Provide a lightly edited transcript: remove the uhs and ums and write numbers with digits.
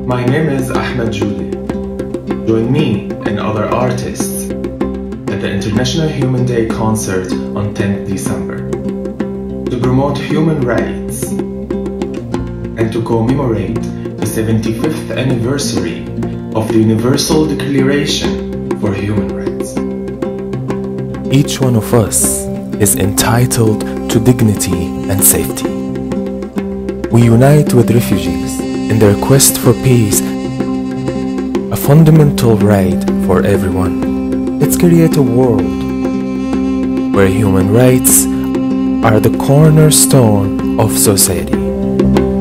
My name is Ahmad Joudeh. Join me and other artists at the International Human Day concert on 10th December to promote human rights and to commemorate the 75th anniversary of the Universal Declaration for Human Rights. Each one of us is entitled to dignity and safety. We unite with refugees in their quest for peace, a fundamental right for everyone. Let's create a world where human rights are the cornerstone of society.